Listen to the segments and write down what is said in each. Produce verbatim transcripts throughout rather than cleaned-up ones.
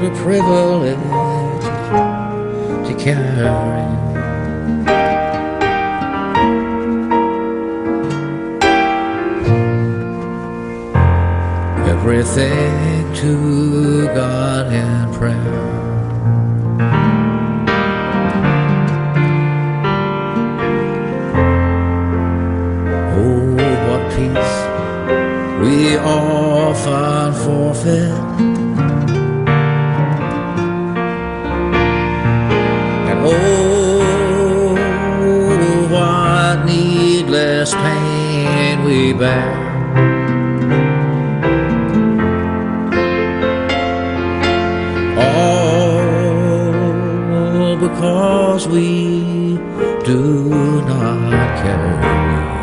the privilege to carry everything to God in prayer. Oh, what peace we often forfeit, and oh, what needless pain we bear. All because we do not carry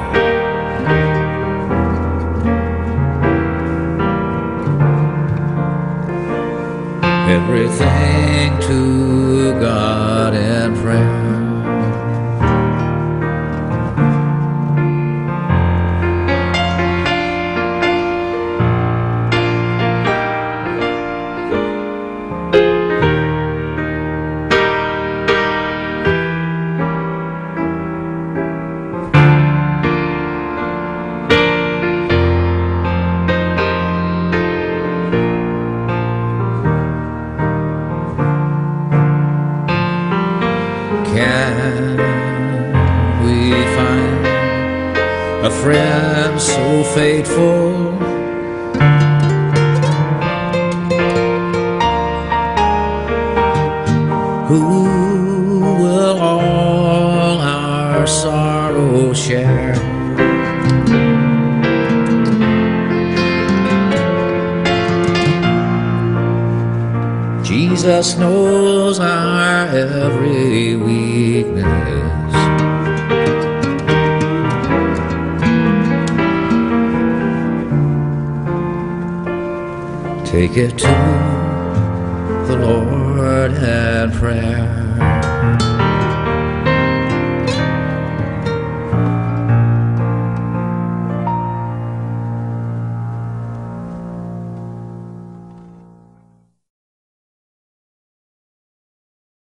everything to God in prayer. Can we find a friend so faithful, who will all our sorrow share? Jesus knows our every weakness. Take it to the Lord in prayer.